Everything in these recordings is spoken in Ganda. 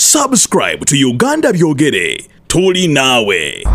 Subscribe to Uganda Byogere. Tuli nawe.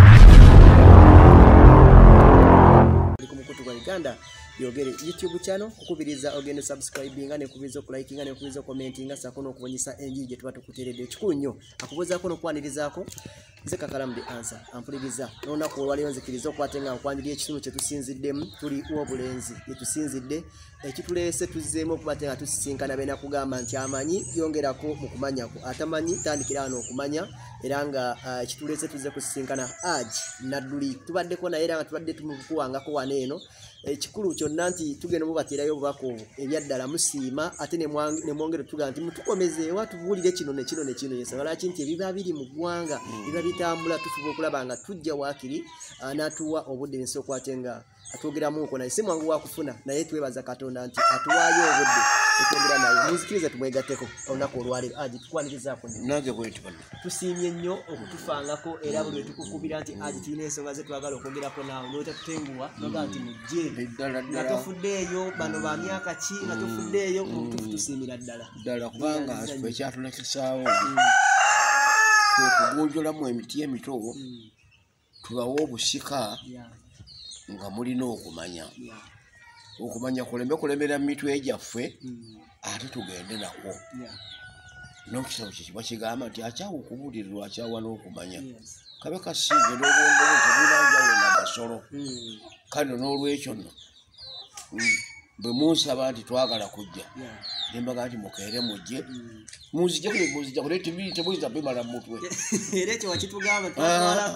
Uganda Byogere YouTube channel okubiriza ogende subscribinga ne kubiza okulikinga ne kubiza commentinga sakono okubonyisa enjije tuba tukuteredde kikunyo akubuzaako nokwanirizaako nze kakalamu the answer ampuliriza nona ko wali onzikiriza okwatenga okwaniriza ekitundu kye tusinziddemu tuli obulenzi yetusinzidde ekitulese tuzeemo okubatenga tusisinkana bena kugamba nti amanyi yongerako mu kumanyako atamanyi tandikira wano okumanya era nga ekitulese tuze kusisinkana aji nadduli tubaddeko naye era nga tubadde tumukuwangako wano eno ekikulu kyonna nti tugenda mubatirayo obubaka obwo ebyaddala musiima ate ne mwongere tuga nti mutukomezeewa tubuulire kino ne kino ne kino yensonga lwaki nti ebiba biri mu ggwanga biba bitambula tufuba okulaba nga tujja waakiri n'atuwa obudde nsi okwate nga atwogeramuko naye si mwangu wakufuna naye twebaza Katonda nti atuwaayo obudde etwogera naye muzikiriza tumwegatteko olunaku olwaleero aji tukwanirizaako nange bweti bano tusiimye nnyo okutufangako era buli wetukukubira nti aji tulina ensonga ze twagala okwogerako naawe n'otatutenguwa nogaa nti mujje nga tofuddeeyo bano ba myaka ki nga tofuddeeyo obutuufu tusiimira ddala kubanga ekyatulekesaawo okugunjulamu emiti emito tubawo obusika nga mulina okumanya kulemera mu mitwe gyaffe ate tugende nakwo n'okisabo kye kiba kigamba nti akyawa okubuulirirwa akyawa n'okumanya kabe kasiige n'obwongere tebulanjawo nagasolo kano n'olwekyo nno bwe munsaba nti twagala kujja nembaga nti mukeere mujje muzijja kule temuyinza bimala mutwe era ekyo wakitugamba twatwalako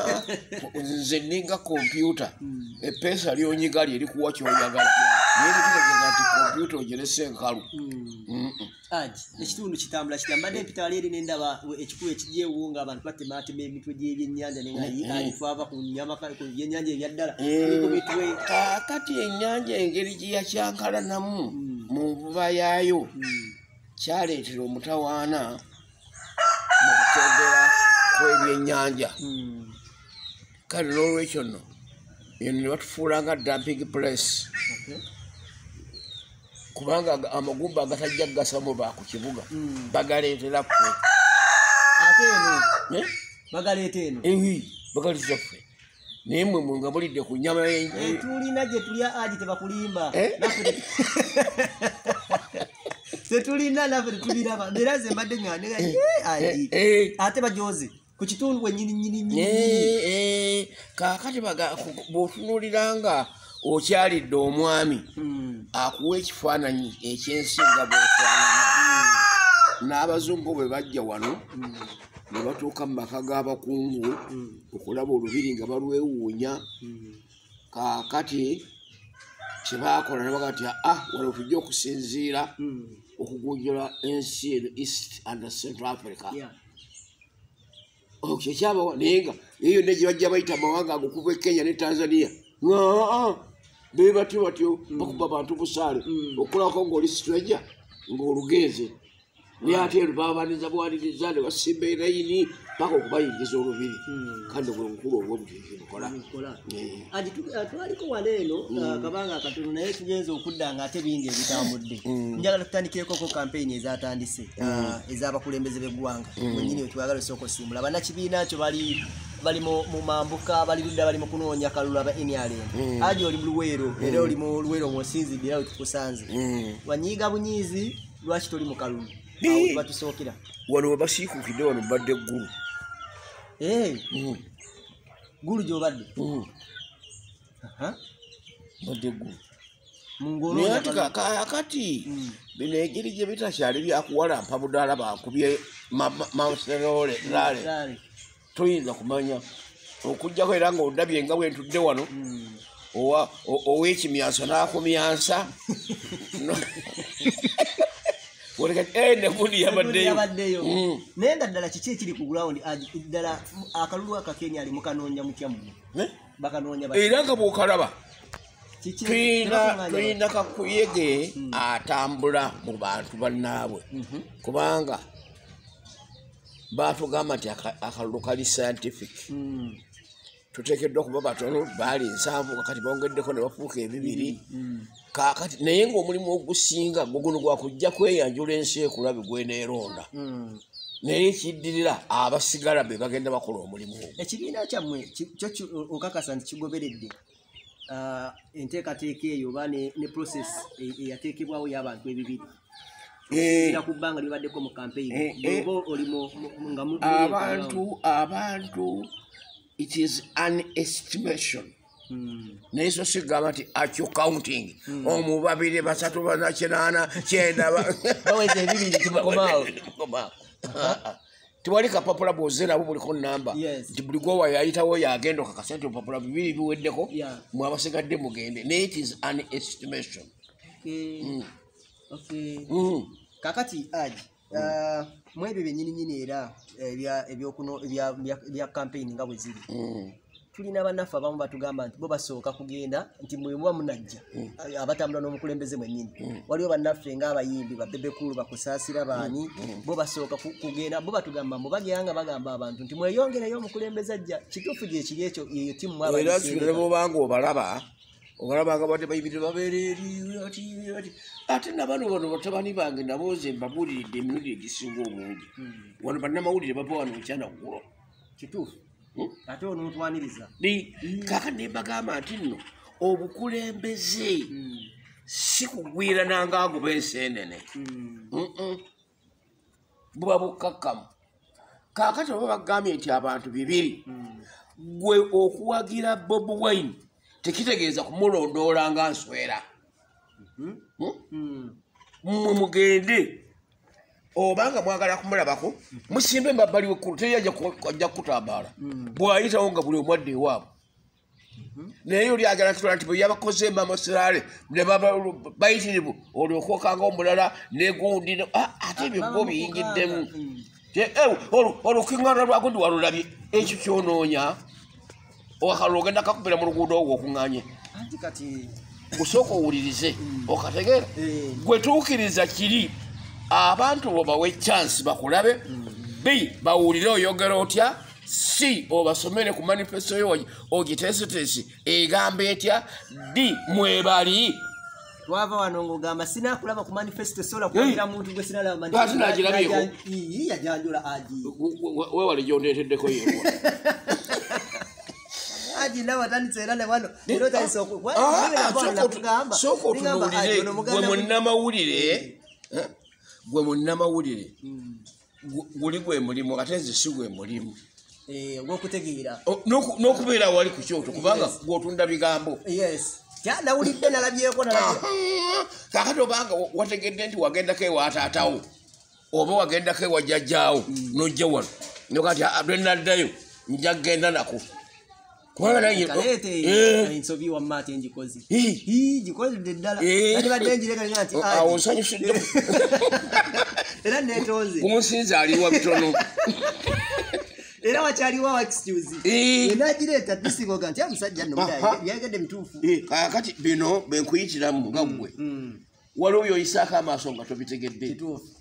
nze ninga kompyuta epeesa lyonyiga lye likuwa kyoyagala naye tekitegeeza nti kompyuta ogerese enkalu aji ekitundu kitambula kitya mbadde mpita wali eri nendaba ekikulu ekijjeewo nga abantu batematema emitwe gy'ebyennyanja nenga twava ku byennyanja ebyaddala kakati ennyanja engeri gye yakyankalanamu mu nvuba yaayo kyaleetera omutawaana mu kutendera kw'ebyennyanja kale n'olwekyo nno eno ne batufuula nga dumping place kubanga amagumba agatajja gasamu ba ku kibuga bagaleetera ffe ate eno bagaleeta eno bagaleeta ffe naye mwe nga mulidde ku nnyama tulina gye tulya aji tebakulimba tetulina naffe tetubiraba era ze mbadde ngandega aji ate bajoze ku kitundu bwennyini kaakati bw'otunuuliranga okyalidde omwami akuwa ekifaananyi ekyensi nga bwefaanana n'abazungu bwe bajja wano ne batuuka mu maka g'abakungu okulaba olubiri nga balwewuunya kaakati kyebaakola ne baga nti wano tujja okusinziira okugunjula ensi eno East and Central Africa kyekyabawa naye nga eyo yonna gye bajja bayita amawanga ago okuva e Kenya ne Tanzania be batyo bakuba abantu busaale okulako ng'oli stranger ng'olugenze naye ate eno babaniza bwaniriza ne basimba erayini paka okubayingiza olubiri kandi bwe bukulu obwobutikola twaliko wano eno kabanga akatono naye tugenza okudda nga ate bingi ebitambudde njagala tutandikireko kampeyini ezatandise ez'abakulembeze b'eggwanga mwenyini wetwagala osooka osimbula bannakibiina kyo bali mu mambuka bali ludda bali mu kunoonya kalulu aba NRM aji oli mu Luweero era oli mu Luweero mw'osinzidde era wetukusanze wanyiiga bunyiizi lwaki toli mu kalulu awo batusookera wano we basiikuukidde wano badde eggulu gulu gy'obadde badde eggulu naye ati kakati bino egeri gye bitakyali byakuwalampa budaala bakubye maserole lale toyinza kumanya okujjako era nga ondabye nga bwentudde wano ow'ekimyanso n'akumyansa nebudi yabaddeyo naye nga ddala kiki ekiri ku ground ddala akalulu akakenya ali mukanoonya mutya muno bakanoonya era nga bw'okalaba tulina kakuyege atambula mu bantu bannaabwe kubanga baatugamba nti akalulu kali scientific tuteekeddwa kuba batono baali 7 kakati bongeddeko ne bafuuka ebibiri kakati naye ng'omulimu ogusinga guno gwakujja kweyanjula ensi ekulabi gweneeronda naye kiddirira abasigala be bagenda bakola omulimu ogwo. Ekibiina kyammwe kyo okakasa nti kigoberedde enteekateeka eyo oba ne process eyateekebwawo y'abantu ebibiri era ku bbanga libaddeko mu campaign oba olimo nga abantu it is an estimation. Naye so sigamba nti akyo counting omu babiri basatu bana kinana kyenda baweze ebibiri tubakomaawo tiwali kapapula bwozera abo buliko namba nti buli gwowa yayitawo yagenda okakasente obupapula bibiri biweddeko mwe abasigadde mugende. Naye it is an estimation. Kakati Aji mwebyo byennyini era ebya campaign nga bwe ziri tulina bannaffe abamu batugamba nti bo basooka kugenda nti mwe muba munajja abatambula n'omukulembeze mwennyini waliwo bannaffe ng'abayimbi babebekulu bakusaasira baani bo basooka kugenda bo batugamba mbu bagenda bagamba abantu nti mweyongereyo omukulembeze ajja kituufu gye kiri ekyo yeyo timu era sibira bobanga obalaba nga badde bayibirira babeera eri ate nabano bano batabani bange nabo ze mbabuuliridde emirundi egisinga obungi wano bannamawulire bava wano ekyana ggulo kituufu ate onontwaniriza kaka ne mbagamba nti nno obukulembeze si kugwira nangaago b'enseenene buba bukkakkamu. Kaakati oba bagambye nti abantu bibiri gwe okuwagira Bobi Wine tekitegeeza kumulondoola nga nswera. Mmwe mugende obanga mwagala kumulabako musimbe emabbali w'ekkulu teyajja kukutambaala bw'ayitawo nga buli omwadde ewaabwe. Naye oli agala kitwala nti bwe yabakoze emamasirale ne bayitirivu olyokwokanga omulala negundi ate ebyo bo biyingiddemu. Olukiŋŋaana lwako ndi walulabye ekyo kyonoonya owakalula ogenda kakubira mu luguudo ogwo okuŋŋaanye gusooka owulirize okategeera gwe tuukiriza kiri abantu bo bawe chance bakulabe bawulire oyogera otya si obasomere ku manifesto yo ogiteesetesi egamba etya mwebali twava wano ng'ogamba sinakulaba ku manifesto sola kuwagira muntu gwe sinalaba manifesto nagirabyeeko yajanjula Aji wewale gyondeeteddeko yeewa Aji nawe atandise era ne wano sooka otunuulire gwe munnamawulire guli gwe mulimu ate nze si gwe mulimu ogw'okutegeera n'okubeera wali ku kyoto kubanga gw'otunda bigambo. Nawulidde nalabyeko kakati obanga wategedde nti wagendako ewa taatawo oba wagendako ewa jjajjaawo n'ojja wano nokati lwe naddayo nja kgenda nako ensobi wamma ate njikoze gikozedde ddala nandibadde njireka nti awo nsanyusudde era neetonze kumunsinza aliwa bitono era wakyaliwo awa excuse enagireeta tusigoga nti amusajja nno byagedde bituufu. Kakati bino benkuyitiramu nga ggwe waliwo byoyisaako amaaso nga tobitegedde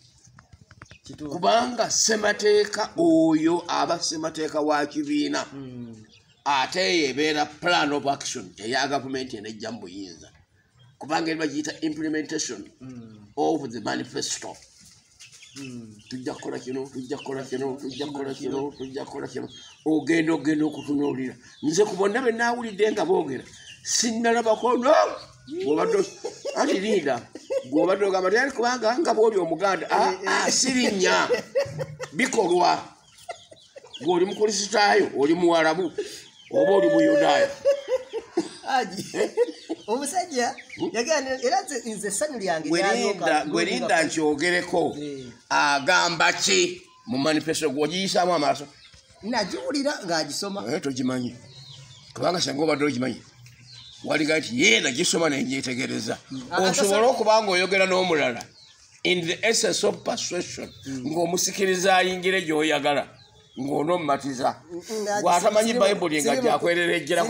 kubanga ssemateeka oyo aba ssemateeka wa kibiina ate yebeera plan of action eya gavumenti enejja mu buyinza kubanga eri bagiyita implementation of the manifesto. Tujja kukola kino tujja kukola kino tujja kukola kino tujja kukola kino ogenda okutunuulira nze ku bonna be naawulidde nga boogera sinnalabako no bwobadde anti linda bwobadde ogamba tyali kubanga nga bwoli omuganda sirinnya bikolwa ng'oli mukulisitaayo oli muwarabu oba oli muyudaaya. Aji omusajja yagenda era nze essanyu lyange gwelinda nkyogereko agamba ki mu manifesto gw'ogiyisaamu amaaso nagiwulira ng'agisoma togimanyi kubanga sanga obadde ogimanyi waliga nti ye nagisoma nenjetegereza osobola okuba ng'oyogera n'omulala in the essence of persuasion ng'omusikiriza ayingire gy'oyagala ng'onomumatiza gw'atamanyi bayibuli nga gyakwerera ejjera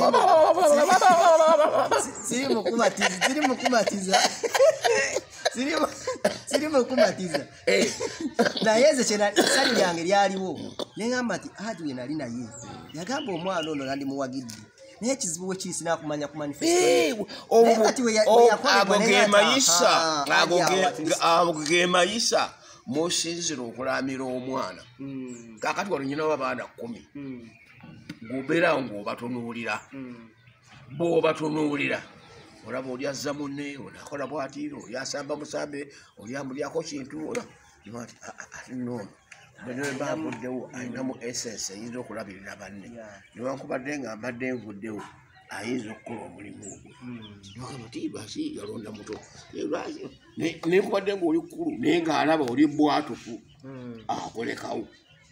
siri mukumatiza naye nze essanyu lyange lyaliwo neŋamba nti Haji we nali naye yagamba omwana ono nandimuwagidde naye ekizibu we kiri sinakumanya ku manifesto ago ge mayisa musinzira okulamira omwana kakati wano nyina w'abaana 10 gobeerawo ng'obatunuulira bw'obatunuulira olaba oli azza munne onakola bw'ati oli asamba musambe oli amulyako kintu ati noono bwe mbavuddewo alinamu essence eyinza okulabirira banne newankubadde nga mbadde nvuddewo ayinza okukola omulimu ogwo nogamba ti lwaki yalonda muto nenkubadde ngaoli kkulu naye ng'alaba oli bwatufu akolekawo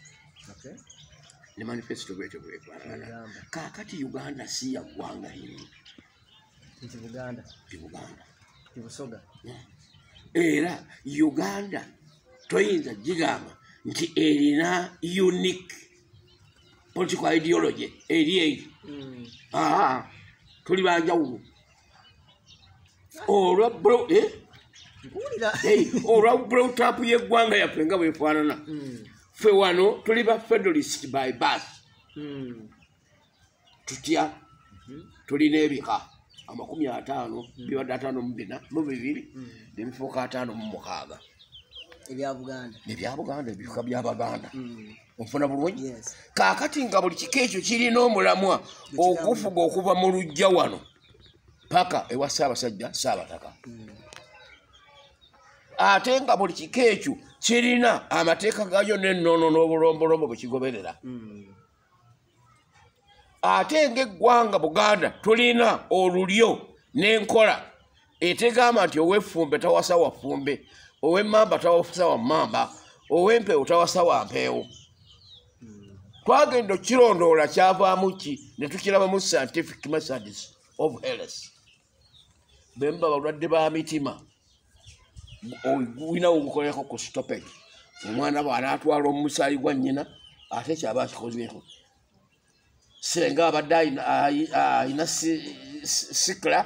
ne manifesito bwetyo bwefaanana kaakati Uganda si ya ggwanga lino era Uganda toyinza gigamba nti erina unique political ideology eri eyo tuli banjawulo olwa brotapu y'eggwanga yaffe nga bwefaanana ffe wano tuli ba federalist by birth tutya tulina ebika 50 bibadde 54 mu bibiri n'emifuuka 56 ebya Buganda ebika by'Abaganda ofuna bulungi kaakati nga buli kika ekyo kirina omulamwa okufuga okuva mu lujja wano paka ewa Ssaabasajja Ssaabataka ate nga buli kika ekyo kirina amateeka gayo n'ennono n'obulombolombo bwe kigoberera ate ng'eggwanga Buganda tulina olulyo n'enkola etegamba nti ow'effumbe tawasa wafumbe ow'emmamba tawasa wammamba ow'empeewo tawasa wampeewo twagenda okukirondoola kyavaamu ki ne tukirabamu scientific methods of health bemba balwadde ba mitima olina ogukoleko ku stoppage omwana bw'anaatwala omusaayi gwa nnyina ate kyaba akikozeko senga abadde ayina sikla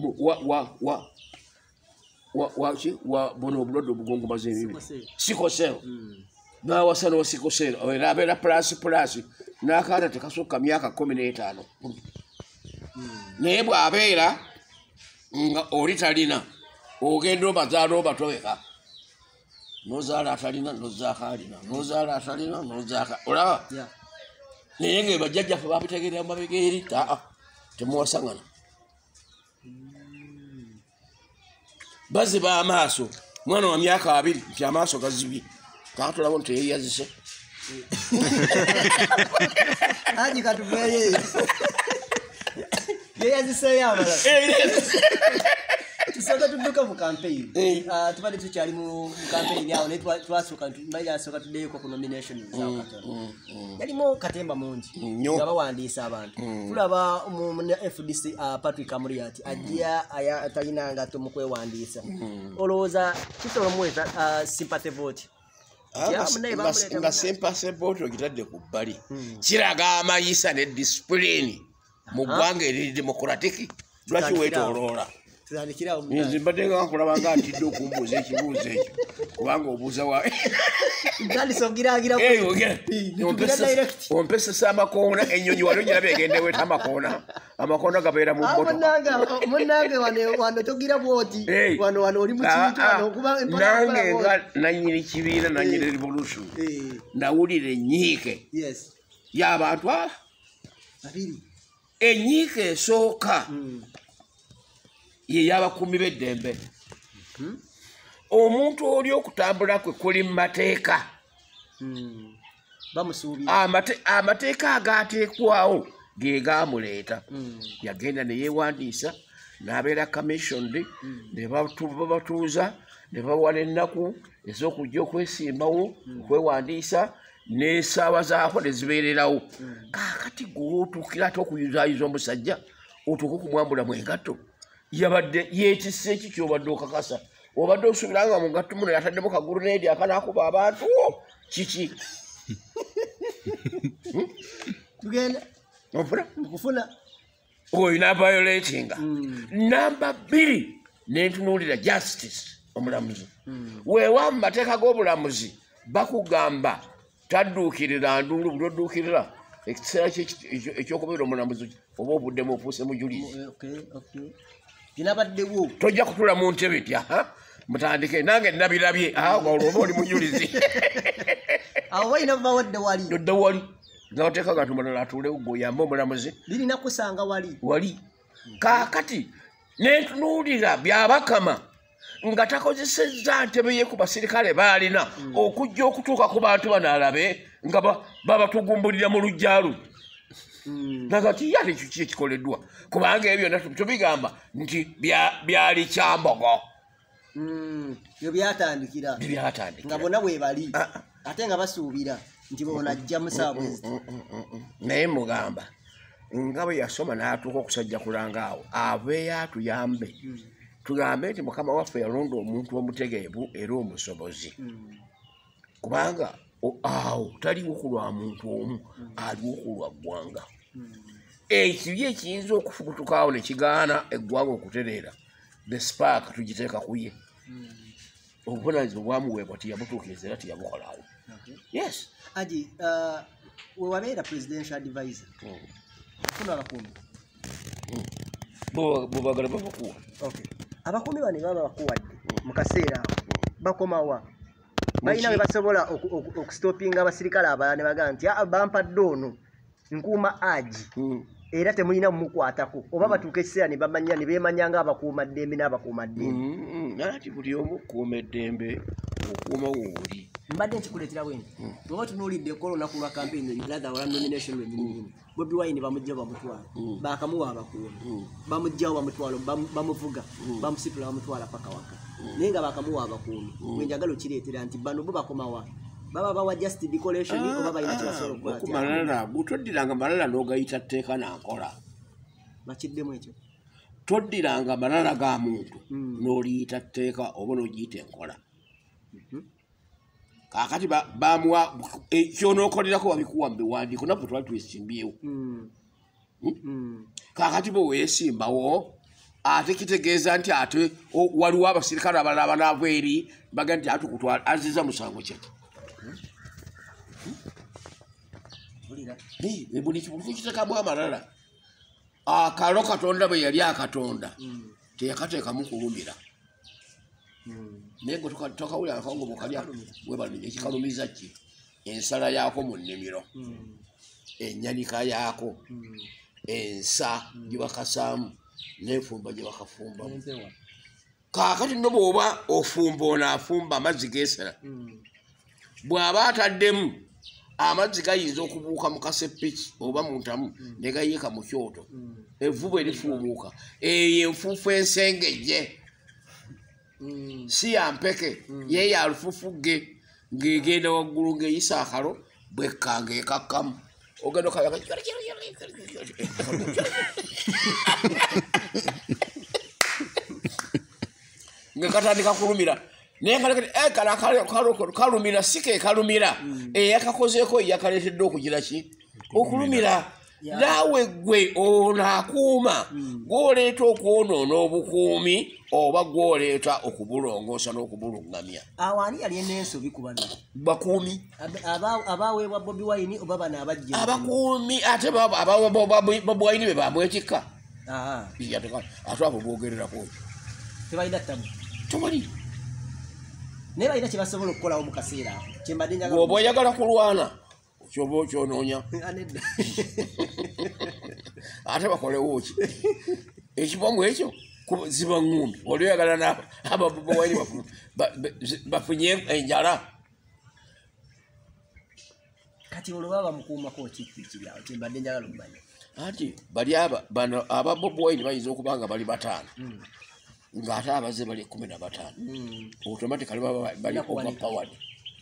buno obulwadde obugongomaza ebibi sikosero n'awasa n'osikosero era abeera plus n'akaana tekasukka myaka 15 naye bw'abeera nga oli talina ogenda obazaala obatoweka nozaala atalina nozaaka alina nozaala atalina nozaaka olaba naye nga bajjajjaffe babitegerera mu mabega eri temuwasangana baziba amaaso mwana wa myaka 2 nti amaaso gazibye kakatulabo nti yeyazise Haji katuveye yeyazise yabala tusoka tuduka mu campaign tubade tukyali mu campaign yawo ne twasuka mbaja asoka tudeye ko nomination za katolo yalimo katemba mungi ngaba wandisa abantu tulaba mu FDC Patrick Amuriati ajia aya atalinanga to mukwe wandisa oloza kitolo mweza sympathy vote nga sympathy vote ogitadde ku bbali kiraga amayisa ne discipline mu ggwanga eri democratic lwaki wetoloola nzimbadde nga nkulabanga ntidde okumbuuza ekibuuzo ekyo kubanga obuuza wa ompesesa amakoona ennyonyi wali onyiraba egende weta amakoona gabeera mu munange wano togira bwoti wano oli mu kintu nange nga nanyini kibiina nanyini revolution nawulira enyiike y'abantu enyiike esooka ye y'abakuumi b'eddembe omuntu oli okutambula kwe kuli mu mateeka amateeka agaateekwawo ge gaamuleeta yagenda ne yeewandiisa n'abeera commissioned ne babatuuza ne bawa n'ennaku ez'okujja okwesimbawo okwewandiisa n'essaawa zaako ne zibeererawo kaakati gw'otuukira ate okuyuzaayiza omusajja otuuke okumwambula mu engatto yabadde yeetisse eki kyobadde okakasa obadde osuubiranga mu ngatto muno yataddemu kagulu n'edi akanaakuba abantu kiki tugenda okufuna oyina violatinga namba 2 nentunuulira justice omulamuzi weewa mu mateeka g'obulamuzi bakugamba tadduukirira nduulu buli odduukirira ekiseera ekyokubeera omulamuzi oba obuddemu ofuuse mujulizi binabaddewo tojja kutula mu ntebe tya mutandike nange nabirabye awo olwo oli mujulizi awo bayina bawadde wali dodda wali ngabateeka gatu mulala atuulewo gweoyamba omulamuzi birina kusanga wali kaakati nentunuulira byabakama nga takozesezza ntebe ye ku basirikale baalina okujja okutuuka ku bantu banaalabe nga babatugumbulira mu lujjaalu nagati yali kiki ekikoleddwa kubanga ebyo byonna tubigamba nti byali kyambogo byo byatandikira nga bonna bwe bali ate nga basuubira nti bona ajja musaabwezi naye mugamba nga bwe yasoma n'atuuka okusajja kulanga awo abeeyo atuyambe tugambe nti mukama waffe yalonda omuntu omutegeevu era omusobozi kubanga awo taliwo ku lwa muntu omu aliwo ku lwa ggwanga ekibi ekiyinza okufubutukaawo ne kigaana eggwanga okutereera the spark tugiteeka ku ye obuvunaanyizibwa bwamuweebwa tiyabutuukiriza era tiyabukolawo yes aji wewabeera presidential advisor afuna abakuumi bwebagala babakuwa abakuumi bano baba bakuwadde mu kaseera bakomawa balina bwe basobola okustopinga abasirikale abalala ne bagaa nti bampadde ono nkuuma aji era temulina mumukwatako oba batuuka ekiseera ne bamanya ne beemanya ng'abakuuma ddembe n'abakuumaddembe nati buli omu okukuuma eddembe okukuuma wooli mbadde nkikuleetera bwenti oba tunuulidde ekola olunaku lwa campaign rather wala nomination lwenyininyini Bobi Wine bamujja bamutwala bakamuwa abakuumi bamujjawo bamutwala bamuvuga bamusitula bamutwala paka waka naye nga bakamuwa abakuumi wenjagala okireetera nti bano bo bakomawa baba bawa just decoration oba balina kyebasobola okukola okumalala butoddiranga malala n'ogayita tteeka nankola bakiddemu ekyo toddiranga malala ga muntu n'oliyita tteeka oba n'ogiyita enkola kakati bamuwa kyonookolerako babikuwa mubiwandiiko nabwe twali twesimbyewo kakati bwe weesimbawo ate kitegeeza nti ate waliwo abasirikale abalala banaava eri baga nti atukutwala aziza musango kyeki buli kimuntu kiteekamu amalala akalo katonda bwe yali akatonda teyakateekamu kulumira naye gwe tokawulira akaongo mukalya webalumira ekikalumiza ki ensala yaako mu nnimiro enyanika yaako ensa gye bakasaamu n'enfumba gye bakafumbamu kaakati no bw'oba ofumba onaafumba amazzi geesera bw'aba ataddemu amazzi gayinza okubuuka mu kasepiki oba mu ntamu ne gayiika mu kyoto evvu bwe lifuumuuka eyo enfuufu ensengejje si ya mpeke ye ya lufufu ge ng'egenda waggulu ng'eyisa akalo bwekkanga ekakkamu ogenda okayaga nga katandika kulumira naye nga kalumira si ke kalumira eyakakozeeko yakaleetedde okugira ki okulumira naawe gwe onaakuuma gw'oleeta okwonoona obukuumi oba gw'oleeta okubulongoosa n'okubulungamya awo ani yali enensobi ku bano bakuumi abaaweebwa Bobi Wine oba bano abajja abakuumi ate abaweebwa Bobi Wine be bamwetikka ate abo bwogererako ekyo tebalina ttabu tobali naye balina kye basobola okukolawo mu kaseera ako kyembadde njagala bw'oba oyagala kulwana kyoba okyonoonya ate bakolewo ki ekibamu ekyo ziba ŋŋumbi oli oyagala Bobi Wine bafunye enjala kati olwo baba bamukuumako kibyawo kyembadde njagala okumanya anti bali bano aba Bobi Wine bayinza okuba nga bali bataano ng'ate abaze bali 15 automatically bali overpowered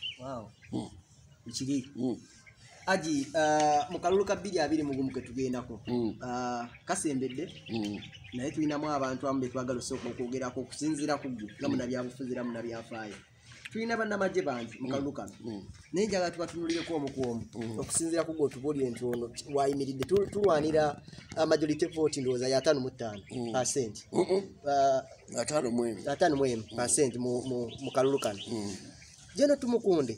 ekiri aji mu kalulu ka 220 ke tugendako kasembedde naye tulinamu abantu amu betwagala osooka okwogerako okusinziira ku ggwe nga munabyabufuzi era munabyafaayo tulina bannamagye bangi mu kalulu kano naye njagala tubatunulireko omu ku omu okusinziira ku ggwe otubuulire nti ono wayimiridde tulwanira majority vote ndowooza ya 5.5% 5.1% mu kalulu kano jeno tumukunde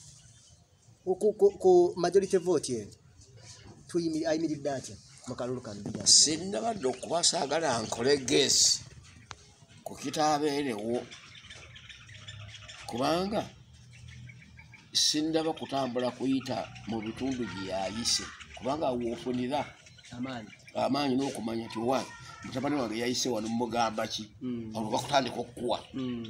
ku majority vote eno ayimiridde atya mu kalulu kano sinnabadde okuba saagala nkole gesi ku kitaabeerewo kubanga sindaba kutambula kuyita mu bitundu gye yayise kubanga wofunira amaanyi n'okumanya nti wa mutabani wange yayise wano mugamba ki olwo bakutandika okukuwa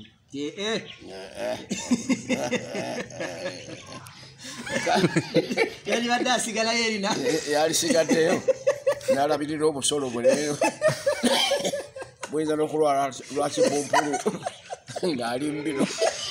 yalisigaddeyo nalabirira omusolo bwe leero buyinza n'okulwala lwakipumpulu ng'ali mbino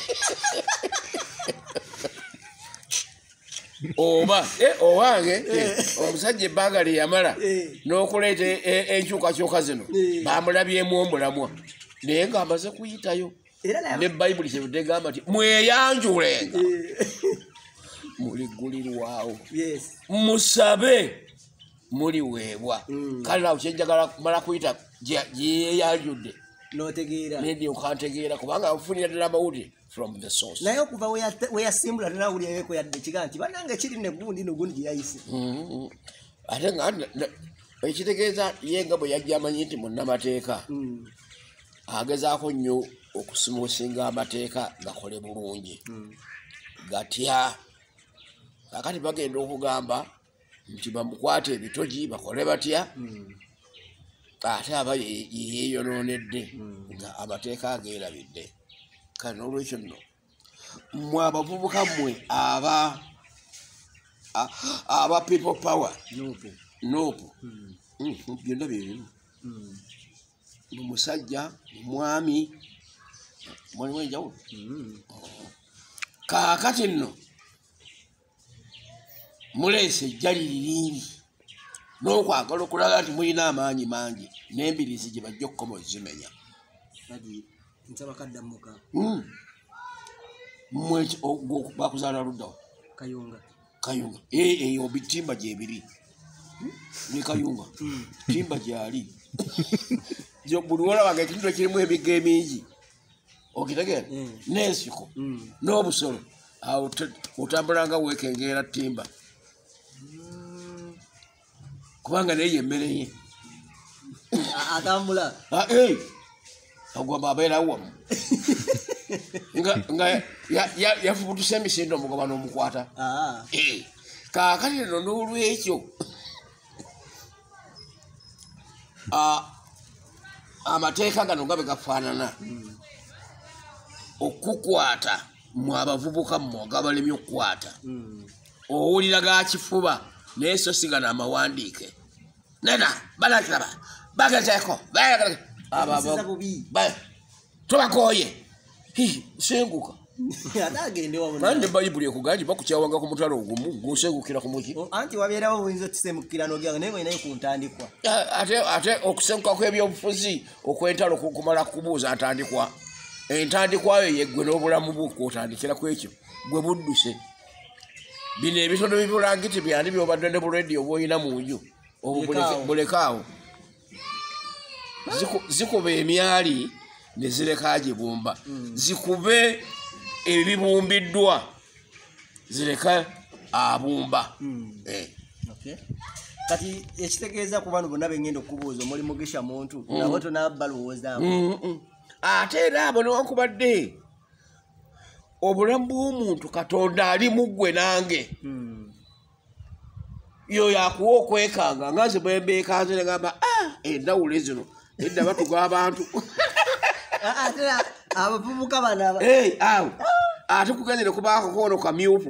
oba owange omusajja ebbanga lye yamala n'okuleeta enkyukakyuka zino bamulabyemu omulamwa naye ng'amaze kuyitayo ne bayibuli kyebudde egamba nti mweyanjulenga muligulirwawo musabe muliweebwa kale nawo kyenjagala kumala kuyita gyeyeyanjudde nedi okantegeera kubanga afunira ddala amawulire from the source naye okuva weyasimbula tenawulireko yadde kiga nti banange kiri negundi nogundi gyeyayise ate nga ekitegeeza ye nga bwe yajja amanyi nti munnamateeka agezaako nnyo okusimuusinga amateeka gakole bulungi gatya kakati bagenda okugamba nti bamukwate ebitogi bakole batya ate aba yeeyonoonedde nga amateeka ageerabidde kale n'olwekyo nno mmwe abavubuka mmwe aba people power nopu byonna byebimu omusajja omwami mwalimu enjawulo kaakati nno muleese ejjali liringi n'okwagala okulaga nti mulina amaanyi mangi n'embirizi gye bajja okukoma ozimenya bakuzaala luddawa kayunga eyo bitimba gyebiri ne kayunga timba gyali buli wolabaga ekintu ekirimu ebiga emingi okitegeera n'ensiko n'obusolo awo otambulanga weekengeera timba kubanga naye yemmere ye atambula agomba abeerawo wamu nga yafubutuse emisinde omugoba n'omukwata kaakati nno n'olwekyo amateeka gano nga bwe gafaanana okukwata mu abavubuka mmwe agabalemye okukwata owulira gakifuba naye so sigana amawandiike nena balakiraba bagezeeko tubakooye senguka kandi bayibuli ekuganje bakukyawanga ku mutalo ogumu gusengukira ku muki anti wabeerawo buyinza otisembukira n'ogenda naye ng'olinayo ku ntandikwa ate okusenguka kw'ebyobufuzi okw'entalo kumala kubuuza ntandikwa entandikwayo yeggwe n'obulamu bwo kwotandikira ku ekyo gwe budduse bino ebitono bibulangiti byandi byobadde ne bulediyo bw'olina mu nju bulekaawo zikuba emyali ne zireka gibumba zikube ebibumbiddwa zireka abumba kati ekitegeeza ku bano bonna bengenda okubuuza omuli mugisha muntu nabo tonabba lowoozaamu ate era abo newankubadde obulamu bw'omuntu katonda ali muggwe nange yo yakuwa okwekanga ngaze bwembeekanze negamba endawulo zino edda batuga abantu abavubuka bano awo ate kugenzere kubaako koono kamyufu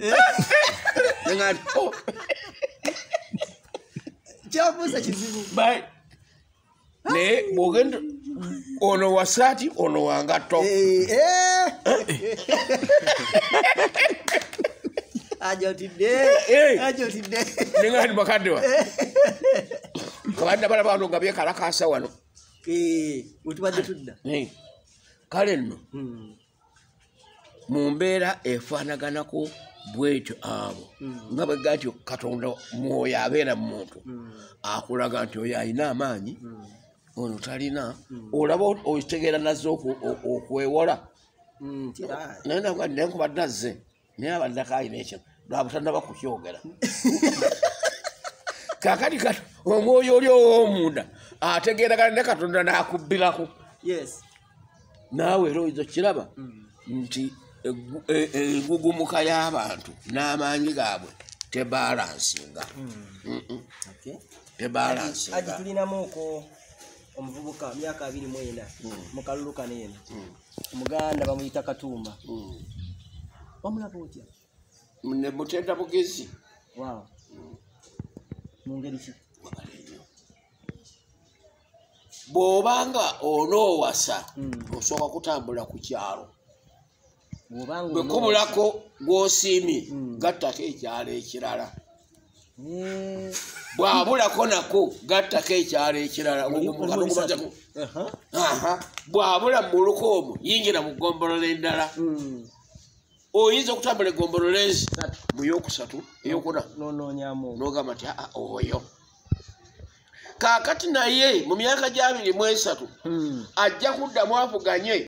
kyabuuza kizibu naye bwogenda ono wasaati ono wangatto ajotidde ningandi bakaddewa kabadde balaba wano nga byekalakaasa wano wetubadde tudda kale nno mu mbeera efaanaganako bwetyo abo nga bwega nti katonda mwoyo abeera mu muntu akulaga nti oyo alina amaanyi ono talina olaba okitegeera nazze okwewola naye nkubadde azze naye abaddako alina ekyo lwabutannaba kukyogera kakati omwoyo oli ow'omunda ategeeragana ne katonda n'akubbirako naawe era oyinza okiraba nti engugumuka y'abantu n'amaanyi gaabwe tebalansinga. Tebalansinga. Aji tulinamuko omuvubuka myaka 24 mu kalulu kanene. Omuganda bamuyita Katumba. Omulaba otya? Ne mutenda bugezi. Wow. Mungeri ki? Bw'obanga onoowasa osooka kutambula ku kyalo. Bwe kubulako gw'osiimye gattako ekyalo ekirala. Bw'abulako nako gattako ekyalo ekirala. Bw'abula mu muluka omwo yingira mu ggombolola endala. Oyinza okutambula eggombolola ezi mu yokusatu eyokuna n'ogamba nti oyo. Kaakati naye mu myaka gya 23 ajja kuddamu avuganye